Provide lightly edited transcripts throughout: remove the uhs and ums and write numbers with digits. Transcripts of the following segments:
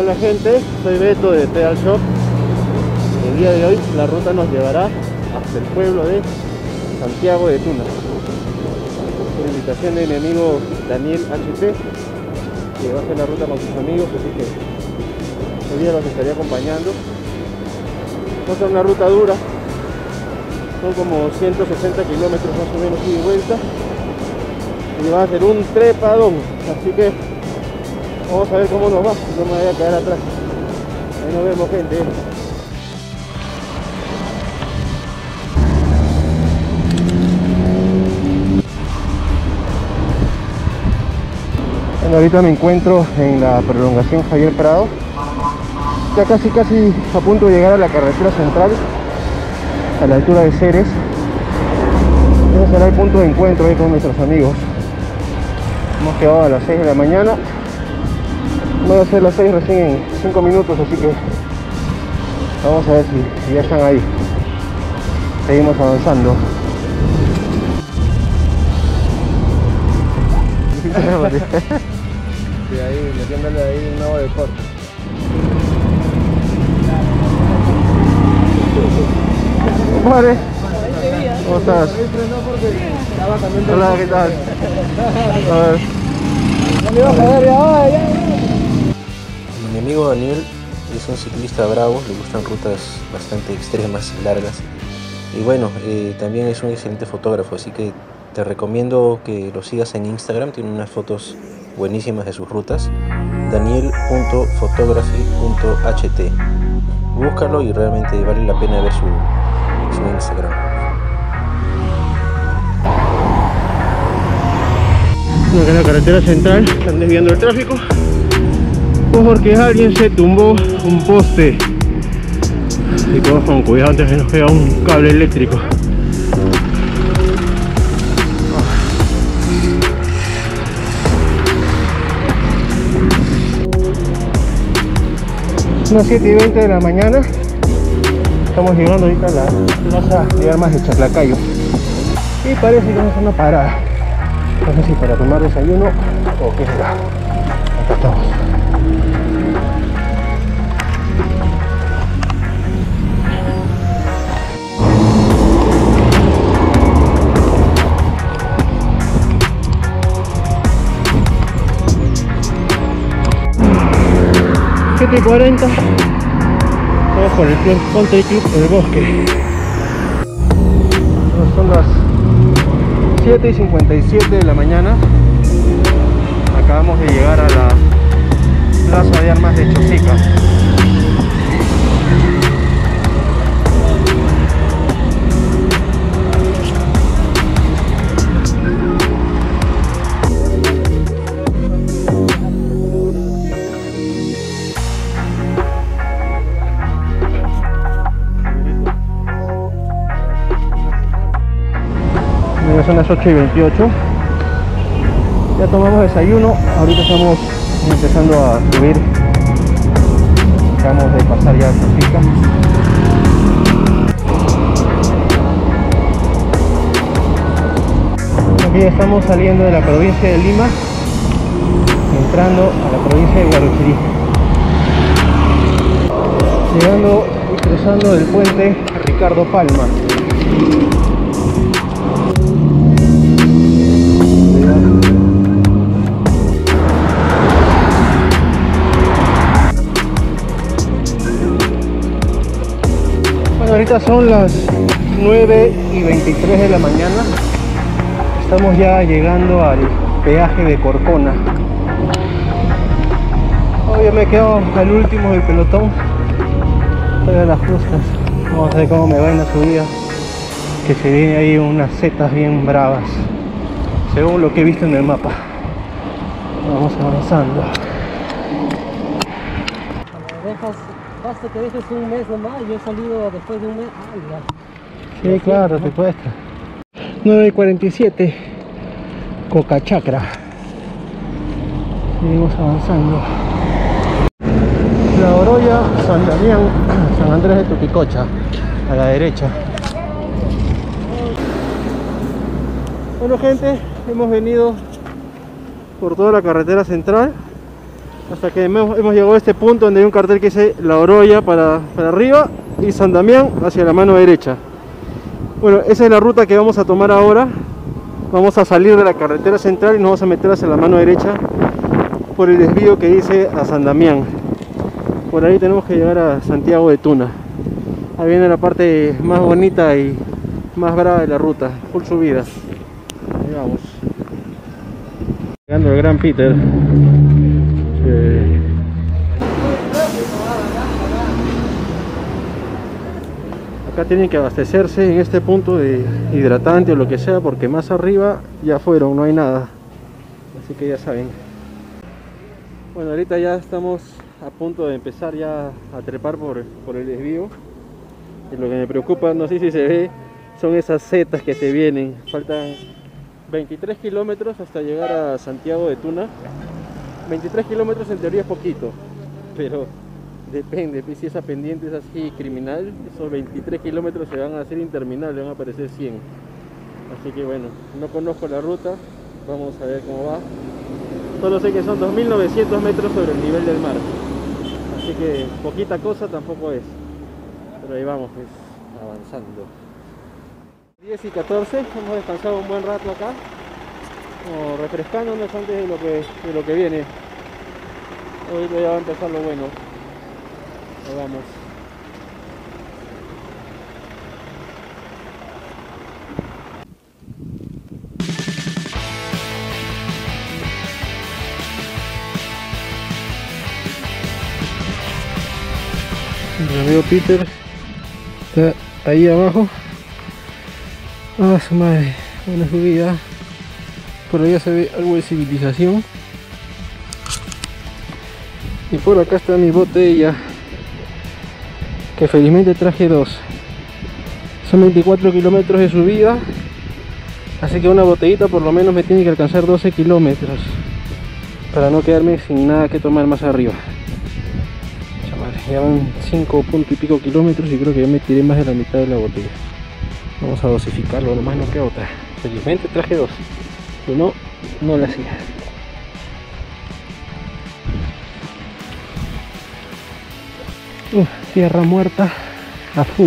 Hola gente, soy Beto de Pedal Shop. El día de hoy la ruta nos llevará hasta el pueblo de Santiago de Tuna, por invitación de mi amigo Daniel HT, que va a hacer la ruta con sus amigos, así que hoy día los estaré acompañando. Va a ser una ruta dura, son como 160 kilómetros más o menos ida y vuelta, y va a ser un trepadón, así que vamos a ver cómo nos va. No me voy a quedar atrás. Ahí nos vemos, gente. Bueno, ahorita me encuentro en la prolongación Javier Prado, ya casi a punto de llegar a la carretera central, a la altura de Ceres. Ese será el punto de encuentro ahí con nuestros amigos. Hemos quedado a las 6 de la mañana. Voy a hacer las 6 recién en 5 minutos, así que vamos a ver si ya están ahí. Seguimos avanzando. Sí, ahí metiéndole ahí un agua de corte. Vale. ¿Cómo estás? Hola, ¿qué tal? A ver. Mi amigo Daniel es un ciclista bravo, le gustan rutas bastante extremas y largas. Y bueno, también es un excelente fotógrafo, así que te recomiendo que lo sigas en Instagram, tiene unas fotos buenísimas de sus rutas. Daniel.photography.ht. Búscalo y realmente vale la pena ver su Instagram. Acá en la carretera central están desviando el tráfico porque alguien se tumbó un poste, y todos con cuidado antes que nos pega un cable eléctrico. Unas 7:20 de la mañana, estamos llegando ahorita a la plaza de armas de Chaclacayo y parece que vamos a una parada. No sé si para tomar desayuno o qué será. Acá estamos. Siete y 40. Vamos por el Country Club del Bosque. Son las 7:57 de la mañana. Acabamos de llegar a la plaza de armas de Chosica. Son las 8:28. Ya tomamos desayuno. Ahorita estamos empezando a subir. Acabamos de pasar ya a Chosica. Aquí ya estamos saliendo de la provincia de Lima, entrando a la provincia de Guarochirí, llegando y cruzando el puente Ricardo Palma. Ahorita son las 9:23 de la mañana. Estamos ya llegando al peaje de Corcona. Hoy me quedo al último del pelotón. Estoy a las justas. Vamos a ver cómo me va en la subida, que se viene ahí unas setas bien bravas, según lo que he visto en el mapa. Vamos avanzando. Basta que dejes un mes nomás, yo he salido después de un mes. Sí, claro, te cuesta. 9:47, Cocachacra. Seguimos avanzando. La Oroya, San Damián, San Andrés de Tupicocha, a la derecha. Bueno gente, hemos venido por toda la carretera central hasta que hemos llegado a este punto donde hay un cartel que dice La Oroya para arriba y San Damián hacia la mano derecha. Bueno, esa es la ruta que vamos a tomar ahora. Vamos a salir de la carretera central y nos vamos a meter hacia la mano derecha por el desvío que dice a San Damián. Por ahí tenemos que llegar a Santiago de Tuna. Ahí viene la parte más bonita y más brava de la ruta, full subidas. Ahí vamos. Llegando al Gran Peter. Acá tienen que abastecerse en este punto de hidratante o lo que sea, porque más arriba ya fueron, no hay nada. Así que ya saben. Bueno, ahorita ya estamos a punto de empezar ya a trepar por el desvío. Y lo que me preocupa, no sé si se ve, son esas setas que se vienen. Faltan 23 kilómetros hasta llegar a Santiago de Tuna. 23 kilómetros en teoría es poquito, pero depende, si esa pendiente es así criminal, esos 23 kilómetros se van a hacer interminables, van a aparecer 100. Así que bueno, no conozco la ruta, vamos a ver cómo va. Solo sé que son 2.900 metros sobre el nivel del mar, así que poquita cosa tampoco es, pero ahí vamos pues, avanzando. 10 y 14, hemos descansado un buen rato acá, como refrescándonos antes de lo que viene. Hoy ya va a empezar lo bueno. Ahí vamos. Mi amigo Peter está ahí abajo. Ah, su madre, una subida. Por allá se ve algo de civilización. Y por acá está mi botella, que felizmente traje dos. Son 24 kilómetros de subida, así que una botellita por lo menos me tiene que alcanzar 12 kilómetros para no quedarme sin nada que tomar más arriba. Ya van 5 punto y pico kilómetros y creo que ya me tiré más de la mitad de la botella. Vamos a dosificarlo, nomás no queda otra. Felizmente traje dos, si no, no la hacía. Tierra muerta a full.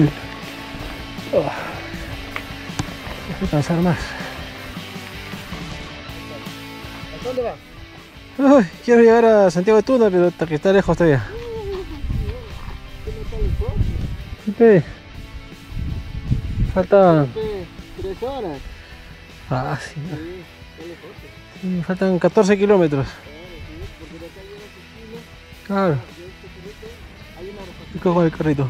Dejo cansar más. ¿A dónde va? Ay, quiero llegar a Santiago de Tuna, pero hasta que está lejos todavía. ¿Qué? Falta 3 horas. Ah, sí. Sí, faltan 14 kilómetros. Claro. Y cojo el carrito.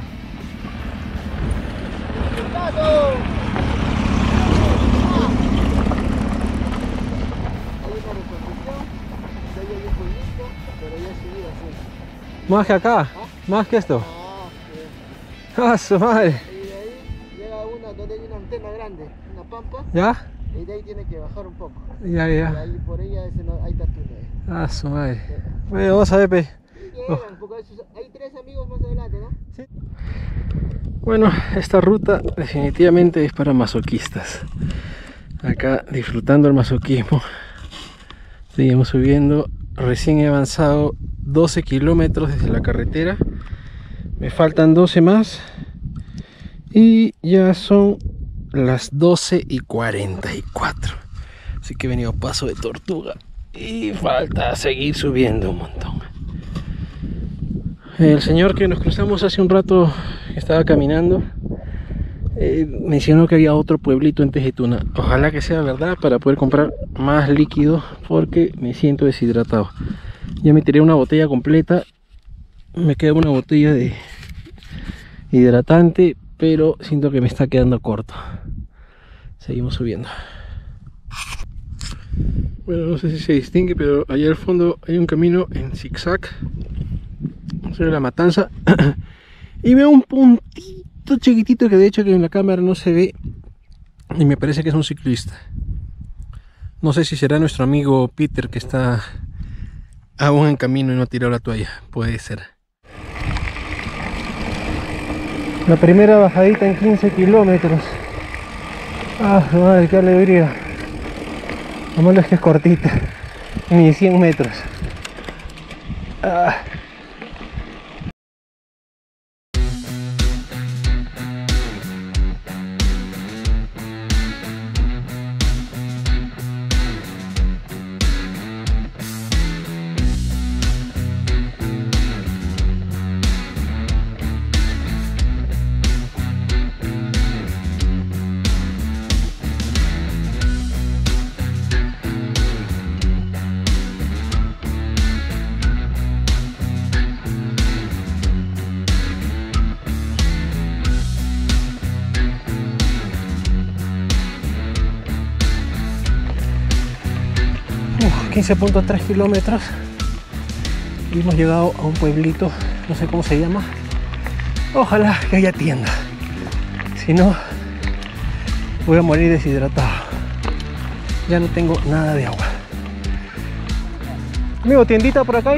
Más que acá, más que esto. ¡Ah, su madre! Y de ahí llega una donde hay una antena grande, una pampa. ¿Ya? Y de ahí tiene que bajar un poco. Ya. Y ahí por ella hay Tuna. ¡Ah, su madre! Bueno, vamos a ver, pe. Porque hay 3 amigos más adelante, ¿no? Sí. Bueno, esta ruta definitivamente es para masoquistas. Acá disfrutando el masoquismo. Seguimos subiendo. Recién he avanzado 12 kilómetros desde la carretera. Me faltan 12 más. Y ya son las 12:44. Así que he venido a paso de tortuga. Y falta seguir subiendo un montón. El señor que nos cruzamos hace un rato, que estaba caminando, mencionó que había otro pueblito en Tejetuna. Ojalá que sea verdad para poder comprar más líquido, porque me siento deshidratado. Ya me tiré una botella completa, me queda una botella de hidratante, pero siento que me está quedando corto. Seguimos subiendo. Bueno, no sé si se distingue, pero allá al fondo hay un camino en zigzag sobre la Matanza. Y veo un puntito chiquitito que de hecho que en la cámara no se ve, y me parece que es un ciclista. No sé si será nuestro amigo Peter, que está aún en camino y no ha tirado la toalla. Puede ser. La primera bajadita en 15 kilómetros. Ah, madre, qué alegría. Lo malo es que es cortita, ni 100 metros. Uf, 15.3 kilómetros y hemos llegado a un pueblito, no sé cómo se llama. Ojalá que haya tienda, si no voy a morir deshidratado. Ya no tengo nada de agua. Amigo, tiendita por acá hay.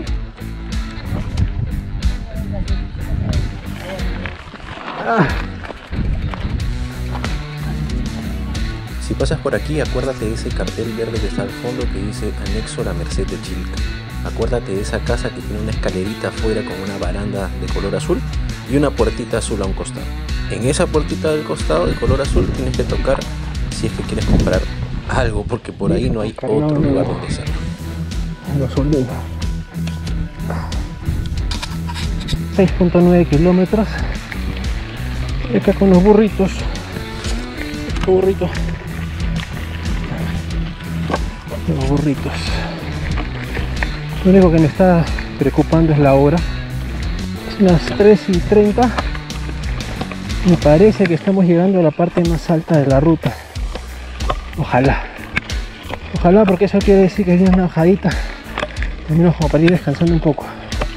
Si pasas por aquí, acuérdate de ese cartel verde que está al fondo que dice Anexo La Merced de Chilca. Acuérdate de esa casa que tiene una escalerita afuera con una baranda de color azul y una puertita azul a un costado. En esa puertita del costado de color azul tienes que tocar si es que quieres comprar algo, porque por ahí no hay otro lugar donde hacerlo. Gasolina. 6.9 kilómetros. Acá con los burritos. Los burritos. Lo único que me está preocupando es la hora. Es las 3:30. Me parece que estamos llegando a la parte más alta de la ruta. Ojalá. Ojalá, porque eso quiere decir que hay una bajadita. Al menos como para ir descansando un poco.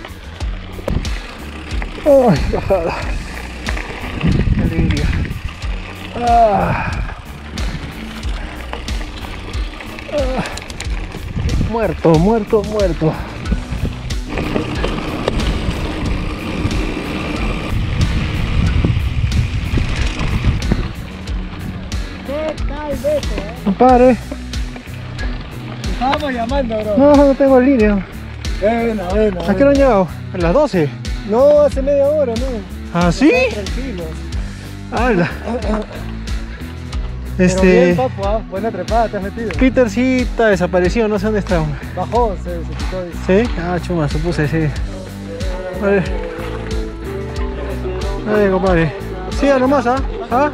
¡Ay, bajada! ¡Qué alegría! Muerto. ¿Qué tal, Beto? Compadre. Te estábamos llamando, bro. No tengo línea. Bueno. ¿A qué hora han llegado? ¿A las 12? No, hace media hora, ¿no? ¿Ah, sí? Tranquilos. ¡Hala! Pero bien, papu, buena trepada te has metido. Peter sí está desaparecido, no sé dónde está. Bajó, se quitó. Dice. ¿Sí? Ah, chuma, supuse, sí. Vale. Vale, compadre. Siga nomás, ¿ah? ¿Ah?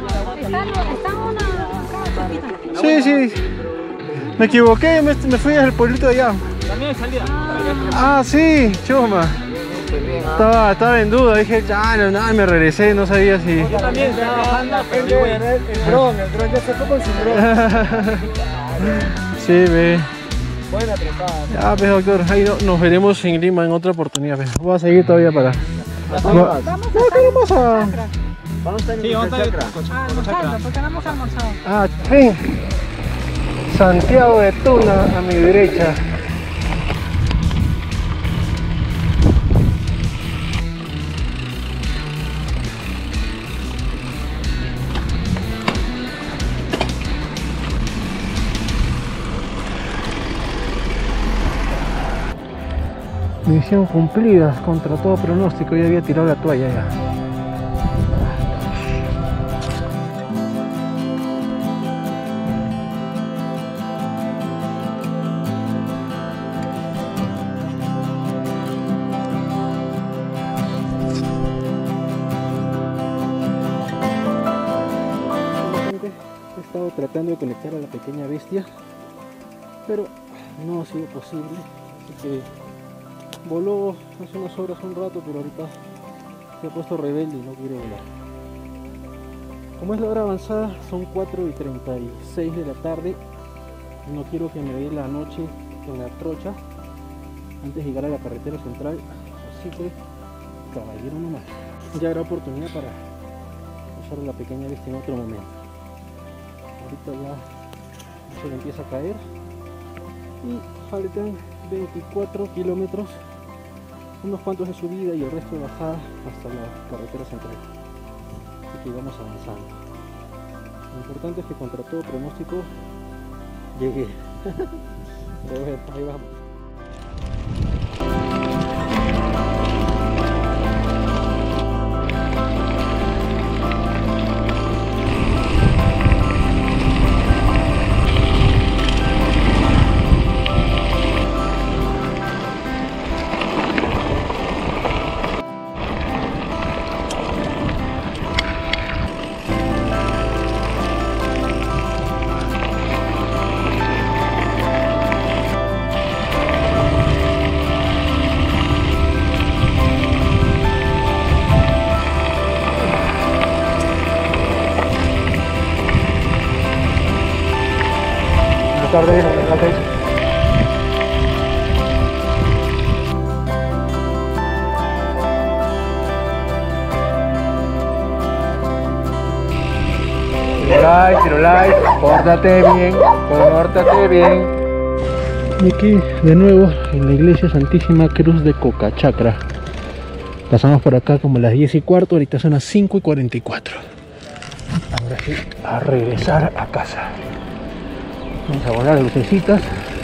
Sí. Me equivoqué, me fui al pueblito de allá. También salía. Ah, sí, chuma. Estaba en duda, dije, ya, no, me regresé, no sabía si... Yo también estaba bajando, pero el dron ya se fue con su dron. Sí, ve. Buena trepada. Ya, pues, doctor, ahí nos veremos en Lima en otra oportunidad, pues. Voy a seguir todavía para... Vamos a Sí, vamos a estar almorzando, porque no hemos almorzado. Ah, sí. Santiago de Tuna a mi derecha. Misión cumplida contra todo pronóstico, ya había tirado la toalla ya. He estado tratando de conectar a la pequeña bestia, pero no ha sido posible, así que voló hace unas horas un rato, pero ahorita se ha puesto rebelde y no quiere volar. Como es la hora avanzada, son 4:36 de la tarde. No quiero que me dé la noche en la trocha antes de llegar a la carretera central, así que caballero nomás. Ya habrá oportunidad para usar la pequeña bestia en otro momento. Ahorita ya se le empieza a caer y faltan 24 kilómetros, unos cuantos de subida y el resto de bajada hasta la carretera central. Así que vamos avanzando. Lo importante es que contra todo pronóstico llegué. Pero bueno, ahí vamos. tardes, buenas tardes. Like, pórtate bien. Y aquí de nuevo en la iglesia Santísima Cruz de Cocachacra. Pasamos por acá como las 10:15, ahorita son las 5:44. Ahora sí, a regresar a casa. Vamos a volar lucecitas.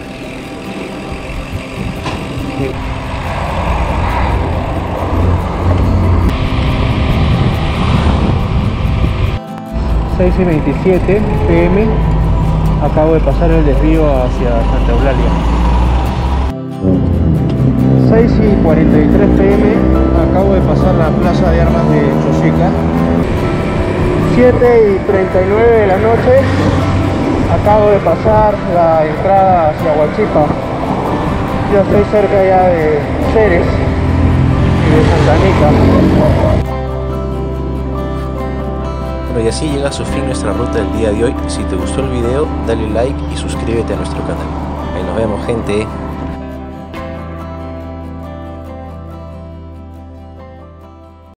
Sí. 6:27 pm. Acabo de pasar el desvío hacia Santa Eulalia. 6:43 pm. Acabo de pasar la plaza de armas de Chosica. 7:39 de la noche. Acabo de pasar la entrada hacia Huachipa. Ya estoy cerca ya de Ceres y de Santa Anita. Bueno, y así llega a su fin nuestra ruta del día de hoy. Si te gustó el video, dale like y suscríbete a nuestro canal. Ahí nos vemos, gente.